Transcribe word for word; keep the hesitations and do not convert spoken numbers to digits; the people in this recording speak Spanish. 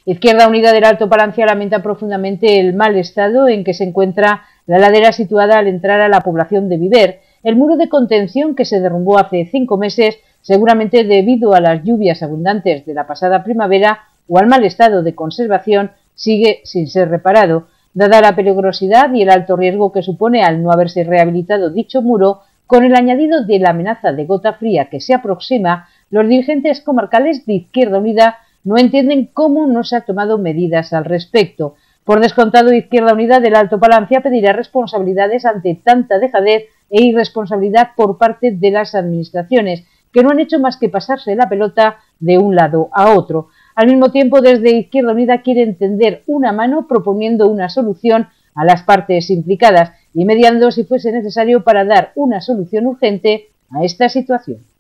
Izquierda Unida del Alto Palancia lamenta profundamente el mal estado en que se encuentra la ladera situada al entrar a la población de Viver. El muro de contención que se derrumbó hace cinco meses, seguramente debido a las lluvias abundantes de la pasada primavera o al mal estado de conservación, sigue sin ser reparado. Dada la peligrosidad y el alto riesgo que supone al no haberse rehabilitado dicho muro, con el añadido de la amenaza de gota fría que se aproxima, los dirigentes comarcales de Izquierda Unida no entienden cómo no se han tomado medidas al respecto. Por descontado, Izquierda Unida del Alto Palancia pedirá responsabilidades ante tanta dejadez e irresponsabilidad por parte de las administraciones, que no han hecho más que pasarse la pelota de un lado a otro. Al mismo tiempo, desde Izquierda Unida quieren tender una mano proponiendo una solución a las partes implicadas y mediando si fuese necesario para dar una solución urgente a esta situación.